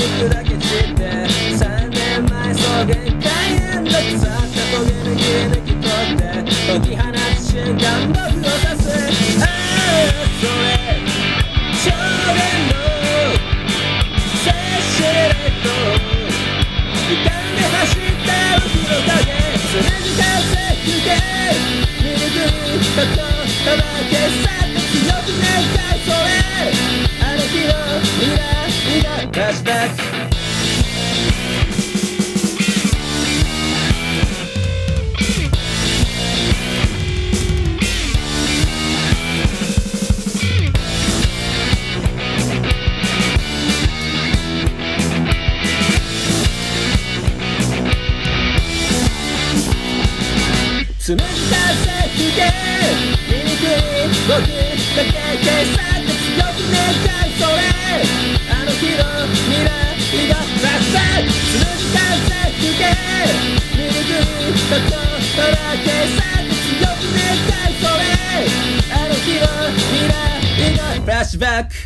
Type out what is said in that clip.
行くだけ散って3年前そう限界円の腐ったトゲの切れ抜き取って解き放つ瞬間僕を刺すああそれ少年のセッシュレート浮かんで走った僕の影すれ違うセーフで醜いことただけさって強く願いそれあの日の未来がフラッシュバック紡ぎ出せひげ醜い僕だけ計算で強く願いそれあの日の未来がフラッシュバック紡ぎ出せひげ醜いことただ計算で強く願いそれあの日の未来がフラッシュバック